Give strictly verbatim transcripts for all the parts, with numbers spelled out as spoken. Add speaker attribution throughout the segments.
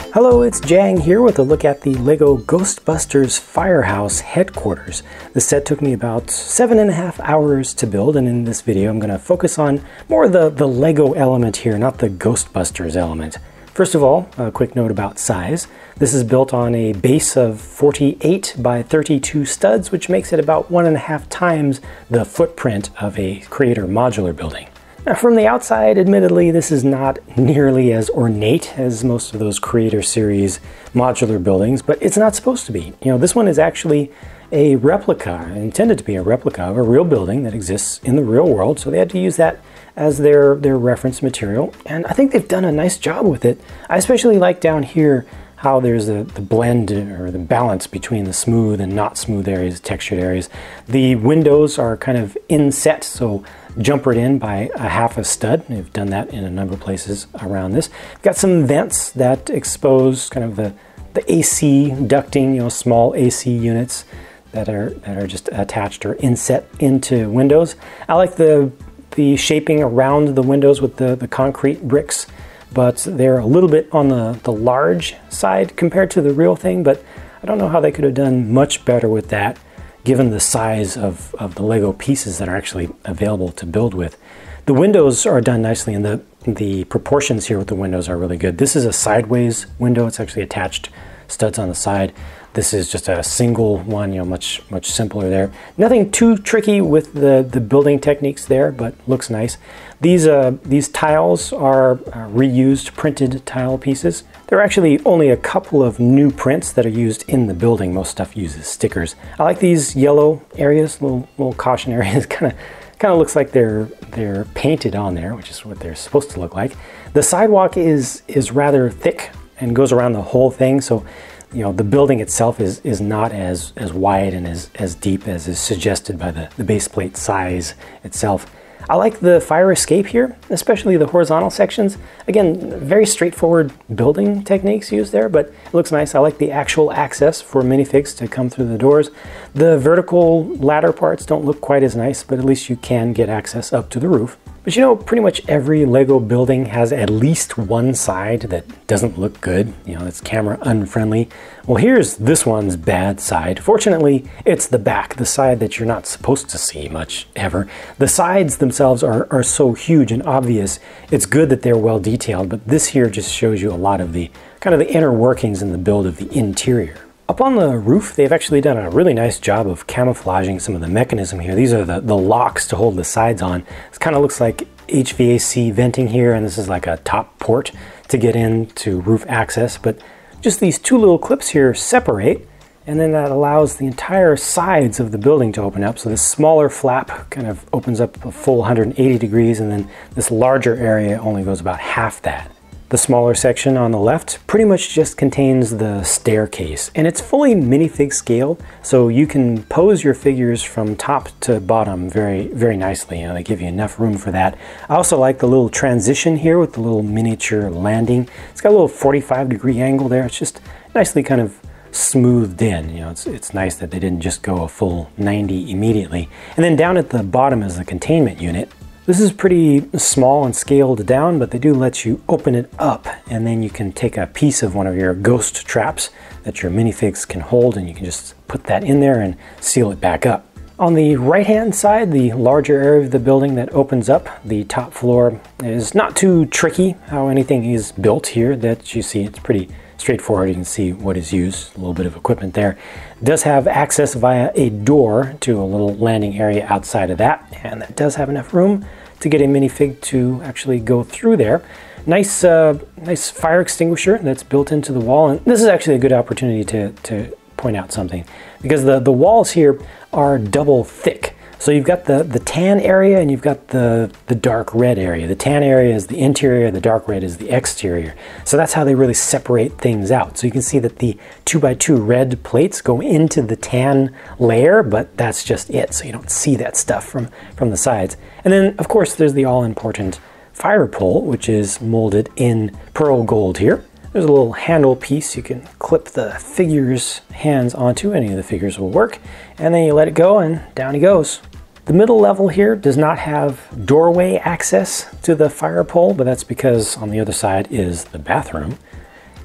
Speaker 1: Hello, it's Jang here with a look at the LEGO Ghostbusters Firehouse headquarters. The set took me about seven and a half hours to build, and in this video I'm going to focus on more of the, the LEGO element here, not the Ghostbusters element. First of all, a quick note about size. This is built on a base of forty-eight by thirty-two studs, which makes it about one and a half times the footprint of a Creator modular building. Now, from the outside, admittedly, this is not nearly as ornate as most of those Creator Series modular buildings, but it's not supposed to be. You know, this one is actually a replica, intended to be a replica of a real building that exists in the real world, so they had to use that as their, their reference material, and I think they've done a nice job with it. I especially like down here how there's a, the blend or the balance between the smooth and not smooth areas, textured areas. The windows are kind of inset, so jumpered in by a half a stud. They've done that in a number of places around this. We've got some vents that expose kind of the, the A C ducting, you know, small A C units that are, that are just attached or inset into windows. I like the, the shaping around the windows with the, the concrete bricks, but they're a little bit on the, the large side compared to the real thing, but I don't know how they could have done much better with that, given the size of, of the LEGO pieces that are actually available to build with. The windows are done nicely, and the, the proportions here with the windows are really good. This is a sideways window. It's actually attached studs on the side. This is just a single one, you know, much, much simpler there. Nothing too tricky with the, the building techniques there, but looks nice. These, uh, these tiles are uh, reused printed tile pieces. There are actually only a couple of new prints that are used in the building. Most stuff uses stickers. I like these yellow areas, little, little caution areas. kind of kind of looks like they're, they're painted on there, which is what they're supposed to look like. The sidewalk is, is rather thick and goes around the whole thing, so you know, the building itself is, is not as, as wide and as, as deep as is suggested by the, the base plate size itself. I like the fire escape here, especially the horizontal sections. Again, very straightforward building techniques used there, but it looks nice. I like the actual access for minifigs to come through the doors. The vertical ladder parts don't look quite as nice, but at least you can get access up to the roof. But you know, pretty much every LEGO building has at least one side that doesn't look good. You know, it's camera unfriendly. Well, here's this one's bad side. Fortunately, it's the back, the side that you're not supposed to see much ever. The sides themselves are, are so huge and obvious. It's good that they're well detailed, but this here just shows you a lot of the kind of the inner workings in the build of the interior. Up on the roof, they've actually done a really nice job of camouflaging some of the mechanism here. These are the, the locks to hold the sides on. It kind of looks like H V A C venting here, and this is like a top port to get into roof access. But just these two little clips here separate, and then that allows the entire sides of the building to open up. So this smaller flap kind of opens up a full one hundred eighty degrees, and then this larger area only goes about half that. The smaller section on the left pretty much just contains the staircase, and it's fully minifig scale, so you can pose your figures from top to bottom very, very nicely. You know, they give you enough room for that. I also like the little transition here with the little miniature landing. It's got a little forty-five degree angle there. It's just nicely kind of smoothed in. You know, it's, it's nice that they didn't just go a full ninety immediately. And then down at the bottom is the containment unit. This is pretty small and scaled down, but they do let you open it up, and then you can take a piece of one of your ghost traps that your minifigs can hold, and you can just put that in there and seal it back up. On the right-hand side, the larger area of the building that opens up, the top floor, is not too tricky how anything is built here that you see. It's pretty straightforward. You can see what is used, a little bit of equipment there. It does have access via a door to a little landing area outside of that, and that does have enough room to get a minifig to actually go through there. Nice, uh, nice fire extinguisher that's built into the wall, and this is actually a good opportunity to, to point out something, because the, the walls here are double thick. So you've got the, the tan area and you've got the, the dark red area. The tan area is the interior, the dark red is the exterior. So that's how they really separate things out. So you can see that the two by two red plates go into the tan layer, but that's just it. So you don't see that stuff from, from the sides. And then of course there's the all-important fire pole, which is molded in pearl gold here. There's a little handle piece you can clip the figure's hands onto. Any of the figures will work. And then you let it go and down he goes. The middle level here does not have doorway access to the fire pole, but that's because on the other side is the bathroom.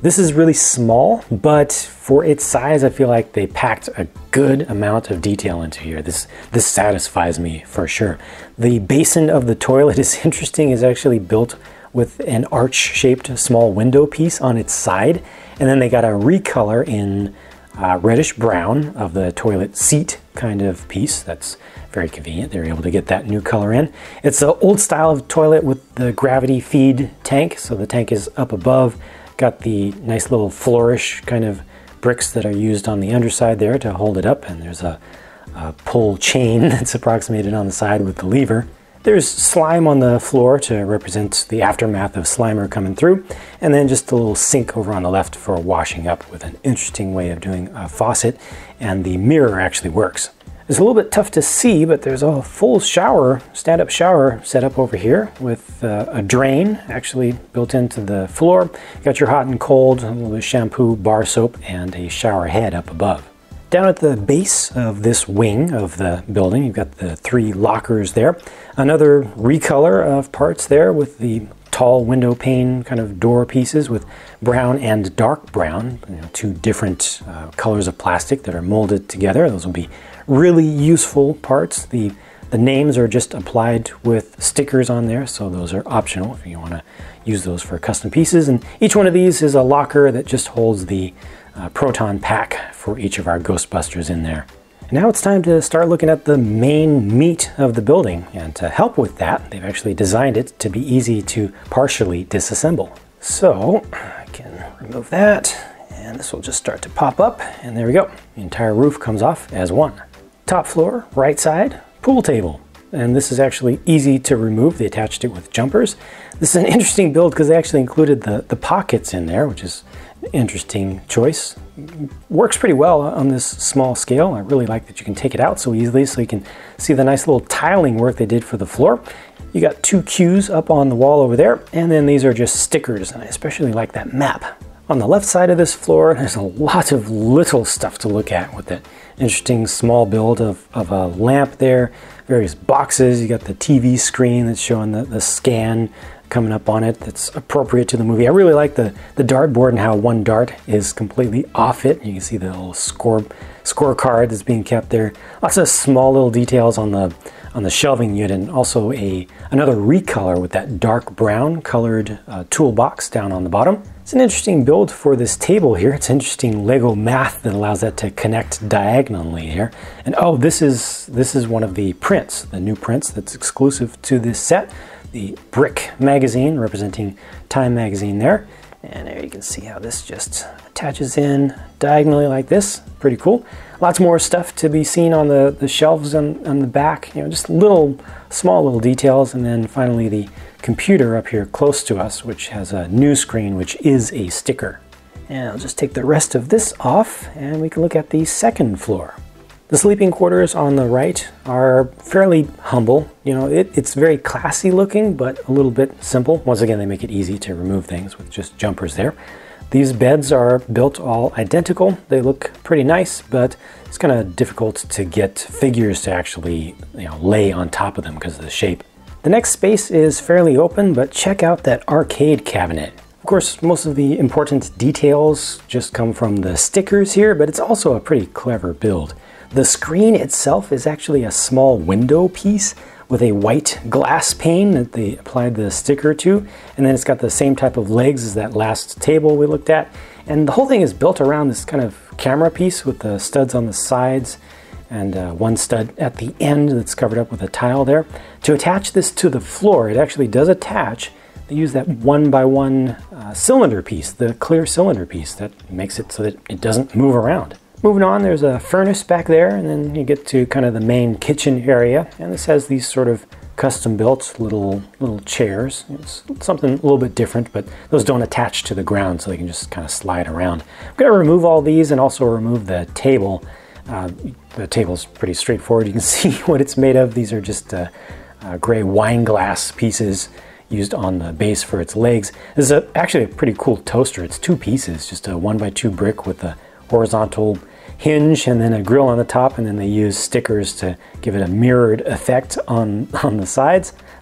Speaker 1: This is really small, but for its size, I feel like they packed a good amount of detail into here. This, this satisfies me for sure. The basin of the toilet is interesting. It's actually built with an arch-shaped small window piece on its side. And then they got a recolor in uh, reddish brown of the toilet seat kind of piece. That's very convenient. They were able to get that new color in. It's an old style of toilet with the gravity feed tank. So the tank is up above. Got the nice little flourish kind of bricks that are used on the underside there to hold it up. And there's a, a pull chain that's approximated on the side with the lever. There's slime on the floor to represent the aftermath of Slimer coming through. And then just a little sink over on the left for washing up with an interesting way of doing a faucet. And the mirror actually works. It's a little bit tough to see, but there's a full shower, stand-up shower set up over here with uh, a drain actually built into the floor. You got your hot and cold, a little bit of shampoo, bar soap, and a shower head up above. Down at the base of this wing of the building, you've got the three lockers there. Another recolor of parts there with the tall window pane kind of door pieces with brown and dark brown, you know, two different uh, colors of plastic that are molded together. Those will be really useful parts. The, the names are just applied with stickers on there, so those are optional if you want to use those for custom pieces. And each one of these is a locker that just holds the uh, proton pack for each of our Ghostbusters in there. And now it's time to start looking at the main meat of the building. And to help with that, they've actually designed it to be easy to partially disassemble. So I can remove that, and this will just start to pop up, and there we go. The entire roof comes off as one. Top floor, right side, pool table. And this is actually easy to remove. They attached it with jumpers. This is an interesting build because they actually included the, the pockets in there, which is an interesting choice. Works pretty well on this small scale. I really like that you can take it out so easily, so you can see the nice little tiling work they did for the floor. You got two cues up on the wall over there, and then these are just stickers, and I especially like that map. On the left side of this floor, there's a lot of little stuff to look at with that interesting small build of, of a lamp there, various boxes. You got the T V screen that's showing the, the scan coming up on it that's appropriate to the movie. I really like the, the dartboard and how one dart is completely off it. You can see the little score scorecard that's being kept there. Lots of small little details on the on the shelving unit, and also a another recolor with that dark brown colored uh, toolbox down on the bottom. It's an interesting build for this table here. It's interesting Lego math that allows that to connect diagonally here. And oh, this is this is one of the prints, the new prints that's exclusive to this set. The Brick magazine representing Time magazine there. And there you can see how this just attaches in diagonally like this. Pretty cool. Lots more stuff to be seen on the, the shelves on, on the back. You know, just little, small little details. And then finally the computer up here close to us, which has a new screen, which is a sticker. And I'll just take the rest of this off, and we can look at the second floor. The sleeping quarters on the right are fairly humble. You know, it, it's very classy looking, but a little bit simple. Once again, they make it easy to remove things with just jumpers there. These beds are built all identical. They look pretty nice, but it's kind of difficult to get figures to actually, you know, lay on top of them because of the shape. The next space is fairly open, but check out that arcade cabinet. Of course, most of the important details just come from the stickers here, but it's also a pretty clever build. The screen itself is actually a small window piece with a white glass pane that they applied the sticker to, and then it's got the same type of legs as that last table we looked at. And the whole thing is built around this kind of camera piece with the studs on the sides and uh, one stud at the end that's covered up with a tile there. To attach this to the floor, it actually does attach. They use that one by one uh, cylinder piece, the clear cylinder piece that makes it so that it doesn't move around. Moving on, there's a furnace back there, and then you get to kind of the main kitchen area, and this has these sort of custom-built little little chairs. It's something a little bit different, but those don't attach to the ground, so they can just kind of slide around. I'm going to remove all these and also remove the table. Uh, the table's pretty straightforward. You can see what it's made of. These are just uh, uh, gray wine glass pieces used on the base for its legs. This is a, actually a pretty cool toaster. It's two pieces, just a one by two brick with a horizontal hinge and then a grill on the top, and then they use stickers to give it a mirrored effect on, on the sides.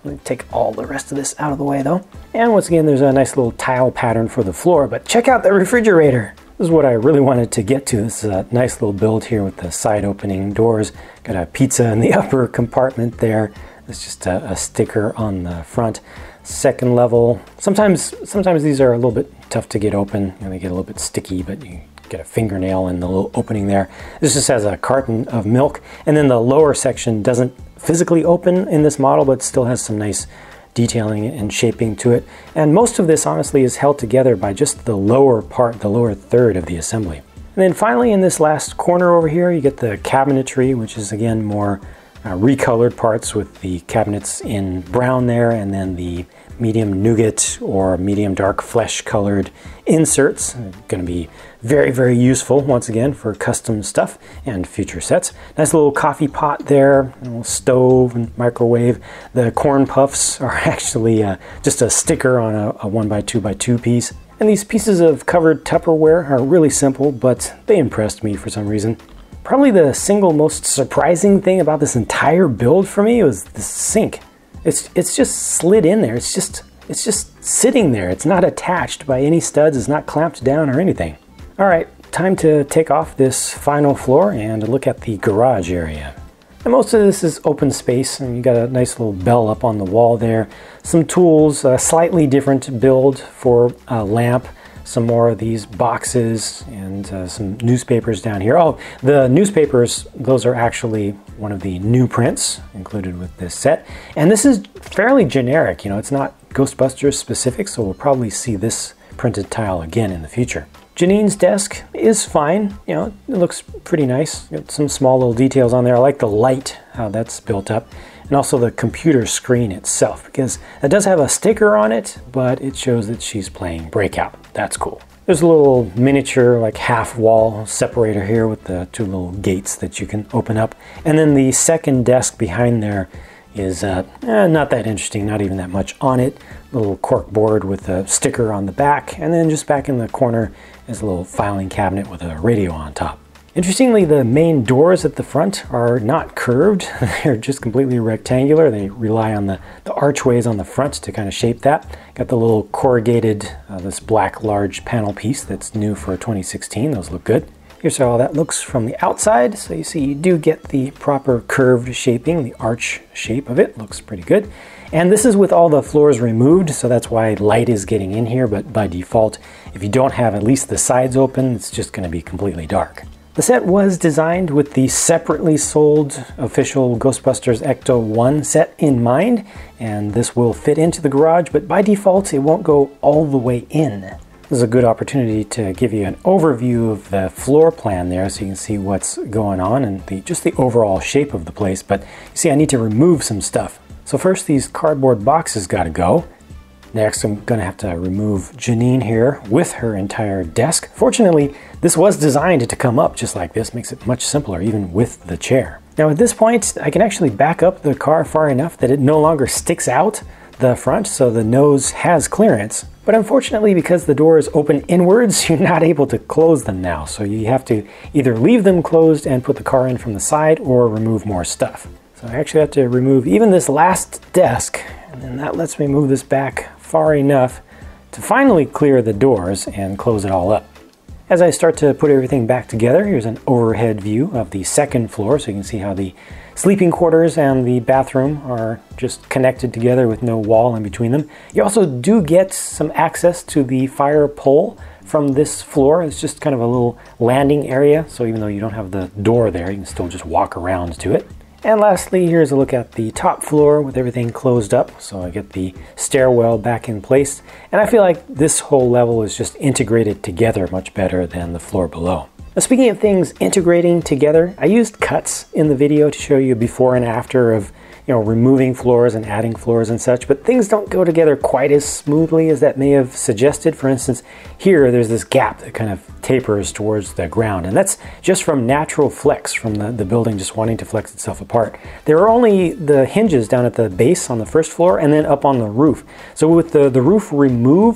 Speaker 1: Let me take all the rest of this out of the way though. And once again, there's a nice little tile pattern for the floor, but check out the refrigerator. This is what I really wanted to get to. This is a nice little build here with the side opening doors. Got a pizza in the upper compartment there. There's just a, a sticker on the front. Second level. Sometimes, sometimes these are a little bit tough to get open. You know, they get a little bit sticky, but you get a fingernail in the little opening there. This just has a carton of milk, and then the lower section doesn't physically open in this model, but still has some nice detailing and shaping to it. And most of this honestly is held together by just the lower part, the lower third of the assembly. And then finally in this last corner over here, you get the cabinetry, which is again more uh, recolored parts with the cabinets in brown there, and then the medium nougat or medium dark flesh colored inserts. Going to be very, very useful once again for custom stuff and future sets. Nice little coffee pot there, a little stove and microwave. The corn puffs are actually uh, just a sticker on a, a one by two by two piece. And these pieces of covered Tupperware are really simple, but they impressed me for some reason. Probably the single most surprising thing about this entire build for me was the sink. It's, it's just slid in there. It's just, it's just sitting there. It's not attached by any studs. It's not clamped down or anything. All right, time to take off this final floor and look at the garage area. And most of this is open space, and you got a nice little bell up on the wall there. Some tools, a slightly different build for a lamp. Some more of these boxes and uh, some newspapers down here. Oh, the newspapers, those are actually one of the new prints included with this set. And this is fairly generic, you know, it's not Ghostbusters specific, so we'll probably see this printed tile again in the future. Janine's desk is fine, you know, it looks pretty nice. Got some small little details on there. I like the light, how that's built up. And also the computer screen itself, because it does have a sticker on it, but it shows that she's playing Breakout. That's cool. There's a little miniature, like half wall separator here with the two little gates that you can open up. And then the second desk behind there is uh, eh, not that interesting, not even that much on it. A little cork board with a sticker on the back, and then just back in the corner is a little filing cabinet with a radio on top. Interestingly, the main doors at the front are not curved. They're just completely rectangular. They rely on the, the archways on the front to kind of shape that. Got the little corrugated, uh, this black large panel piece that's new for twenty sixteen. Those look good. Here's how that looks from the outside. So you see you do get the proper curved shaping. The arch shape of it looks pretty good. And this is with all the floors removed, so that's why light is getting in here. But by default, if you don't have at least the sides open, it's just going to be completely dark. The set was designed with the separately sold official Ghostbusters Ecto one set in mind, and this will fit into the garage, but by default it won't go all the way in. This is a good opportunity to give you an overview of the floor plan there so you can see what's going on and the, just the overall shape of the place, but you see I need to remove some stuff. So first these cardboard boxes gotta go. Next, I'm going to have to remove Janine here with her entire desk. Fortunately, this was designed to come up just like this. Makes it much simpler, even with the chair. Now at this point, I can actually back up the car far enough that it no longer sticks out the front, so the nose has clearance. But unfortunately, because the doors open inwards, you're not able to close them now. So you have to either leave them closed and put the car in from the side or remove more stuff. So I actually have to remove even this last desk, and then that lets me move this back far enough to finally clear the doors and close it all up. As I start to put everything back together, here's an overhead view of the second floor, so you can see how the sleeping quarters and the bathroom are just connected together with no wall in between them. You also do get some access to the fire pole from this floor. It's just kind of a little landing area, so even though you don't have the door there, you can still just walk around to it. And lastly, here's a look at the top floor with everything closed up. So I get the stairwell back in place. And I feel like this whole level is just integrated together much better than the floor below. Now, speaking of things integrating together, I used cuts in the video to show you before and after of, you know, removing floors and adding floors and such, but things don't go together quite as smoothly as that may have suggested. For instance, here there's this gap that kind of tapers towards the ground, and that's just from natural flex from the, the building just wanting to flex itself apart. There are only the hinges down at the base on the first floor and then up on the roof. So with the, the roof removed,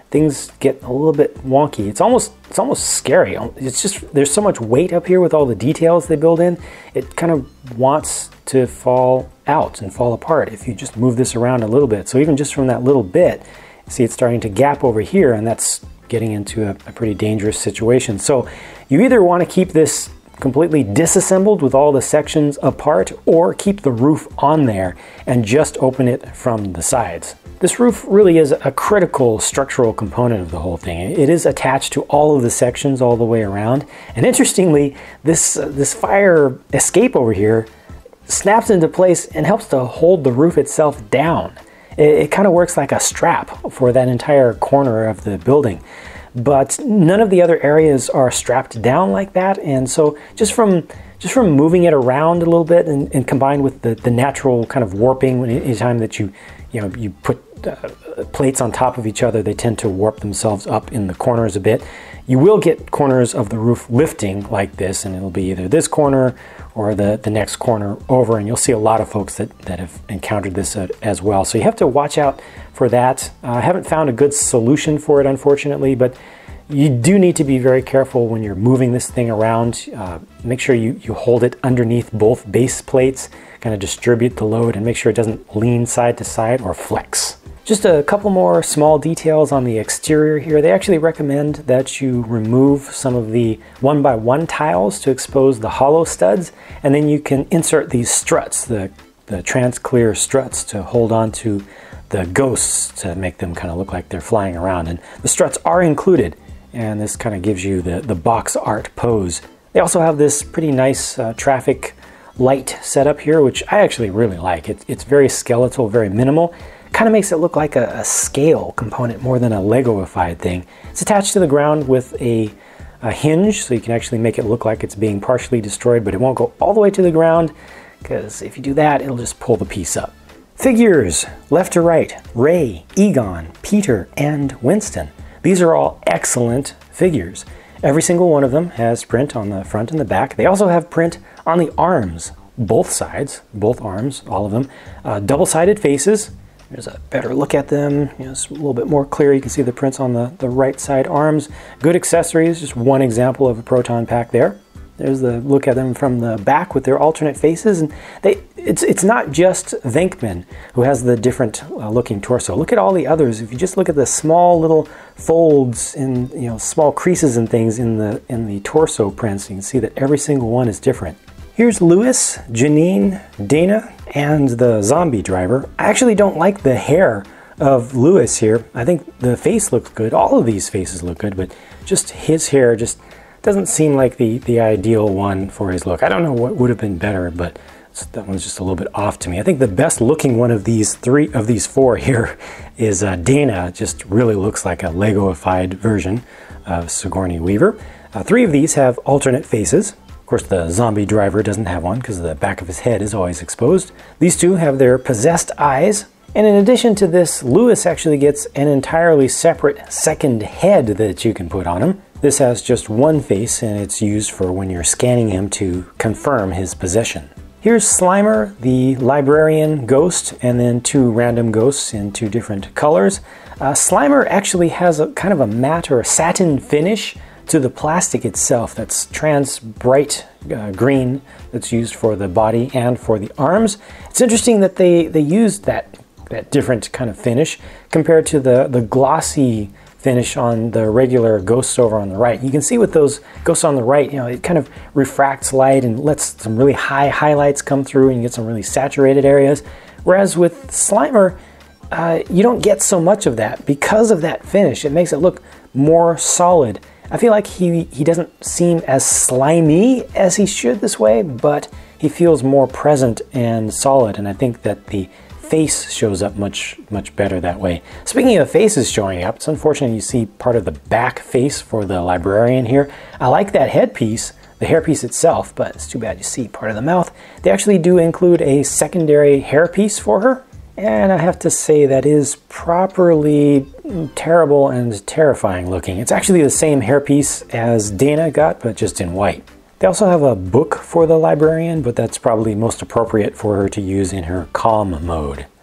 Speaker 1: things get a little bit wonky. It's almost it's almost scary. It's just, there's so much weight up here with all the details they build in. It kind of wants to fall out and fall apart if you just move this around a little bit. So even just from that little bit, see it's starting to gap over here, and that's getting into a, a pretty dangerous situation. So you either want to keep this completely disassembled with all the sections apart, or keep the roof on there and just open it from the sides. This roof really is a critical structural component of the whole thing. It is attached to all of the sections all the way around. And interestingly, this, uh, this fire escape over here snaps into place and helps to hold the roof itself down. It, it kind of works like a strap for that entire corner of the building. But none of the other areas are strapped down like that, and so just from just from moving it around a little bit, and, and combined with the, the natural kind of warping, anytime that you you know you put uh, plates on top of each other, they tend to warp themselves up in the corners a bit. You will get corners of the roof lifting like this, and it'll be either this corner or the, the next corner over, and you'll see a lot of folks that, that have encountered this uh, as well. So you have to watch out for that. Uh, I haven't found a good solution for it, unfortunately, but you do need to be very careful when you're moving this thing around. Uh, make sure you, you hold it underneath both base plates, kind of distribute the load, and make sure it doesn't lean side to side or flex. Just a couple more small details on the exterior here. They actually recommend that you remove some of the one by one tiles to expose the hollow studs, and then you can insert these struts, the, the trans-clear struts, to hold on to the ghosts to make them kind of look like they're flying around. And the struts are included, and this kind of gives you the, the box art pose. They also have this pretty nice uh, traffic light setup here, which I actually really like. It, it's very skeletal, very minimal. Kind of makes it look like a, a scale component more than a Lego-ified thing. It's attached to the ground with a, a hinge, so you can actually make it look like it's being partially destroyed, but it won't go all the way to the ground, because if you do that, it'll just pull the piece up. Figures, left to right, Ray, Egon, Peter, and Winston. These are all excellent figures. Every single one of them has print on the front and the back. They also have print on the arms, both sides, both arms, all of them. Uh, double-sided faces. There's a better look at them. You know, it's a little bit more clear. You can see the prints on the, the right side arms. Good accessories, just one example of a proton pack there. There's the look at them from the back with their alternate faces. And they, it's, it's not just Venkman who has the different uh, looking torso. Look at all the others. If you just look at the small little folds and, you know, small creases and things in the, in the torso prints, you can see that every single one is different. Here's Louis, Janine, Dana, and the zombie driver. I actually don't like the hair of Louis here. I think the face looks good. All of these faces look good, but just his hair just doesn't seem like the, the ideal one for his look. I don't know what would have been better, but that one's just a little bit off to me. I think the best looking one of these three, of these four here is uh, Dana. Just really looks like a Lego-ified version of Sigourney Weaver. Uh, three of these have alternate faces. Of course, the zombie driver doesn't have one because the back of his head is always exposed. These two have their possessed eyes. And in addition to this, Louis actually gets an entirely separate second head that you can put on him. This has just one face, and it's used for when you're scanning him to confirm his possession. Here's Slimer, the librarian ghost, and then two random ghosts in two different colors. Uh, Slimer actually has a kind of a matte or a satin finish to the plastic itself that's trans bright uh, green, that's used for the body and for the arms. It's interesting that they, they used that, that different kind of finish compared to the, the glossy finish on the regular ghosts over on the right. You can see with those ghosts on the right, you know, it kind of refracts light and lets some really high highlights come through, and you get some really saturated areas. Whereas with Slimer, uh, you don't get so much of that because of that finish. It makes it look more solid. I feel like he, he doesn't seem as slimy as he should this way, but he feels more present and solid, and I think that the face shows up much, much better that way. Speaking of faces showing up, it's unfortunate you see part of the back face for the librarian here. I like that headpiece, the hairpiece itself, but it's too bad you see part of the mouth. They actually do include a secondary hairpiece for her, and I have to say that is properly terrible and terrifying looking. It's actually the same hairpiece as Dana got, but just in white. They also have a book for the librarian, but that's probably most appropriate for her to use in her calm mode.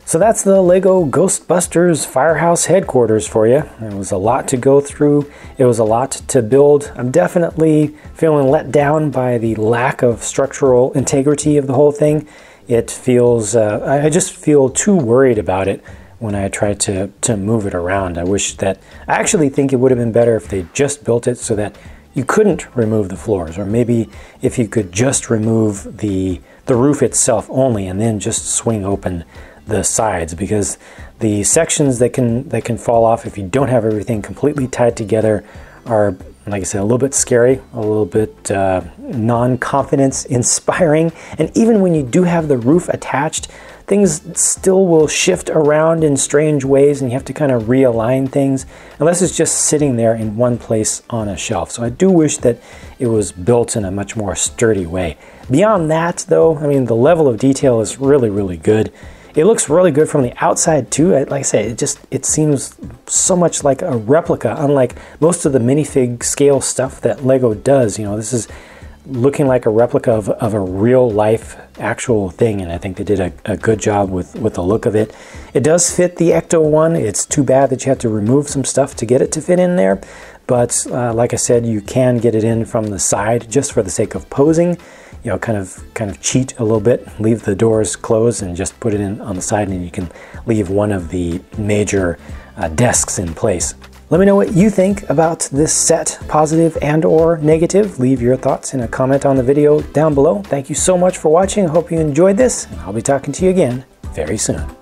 Speaker 1: So that's the Lego Ghostbusters Firehouse headquarters for you. It was a lot to go through. It was a lot to build. I'm definitely feeling let down by the lack of structural integrity of the whole thing. It feels, uh, I just feel too worried about it when I try to, to move it around. I wish that, I actually think it would have been better if they just built it so that you couldn't remove the floors, or maybe if you could just remove the, the roof itself only and then just swing open the sides, because the sections that can that can fall off if you don't have everything completely tied together are, like I said, a little bit scary, a little bit uh, non-confidence inspiring. And even when you do have the roof attached, things still will shift around in strange ways, and you have to kind of realign things unless it's just sitting there in one place on a shelf. So I do wish that it was built in a much more sturdy way. Beyond that, though, I mean, the level of detail is really, really good. It looks really good from the outside too. Like I say, it just it seems so much like a replica, unlike most of the minifig scale stuff that Lego does. You know, this is looking like a replica of, of a real life actual thing, and I think they did a, a good job with, with the look of it. It does fit the Ecto one. It's too bad that you have to remove some stuff to get it to fit in there, but uh, like I said, you can get it in from the side just for the sake of posing. You know, kind of kind of cheat a little bit, leave the doors closed and just put it in on the side, and you can leave one of the major uh, desks in place. Let me know what you think about this set, positive and or negative. Leave your thoughts in a comment on the video down below. Thank you so much for watching. I hope you enjoyed this, and I'll be talking to you again very soon.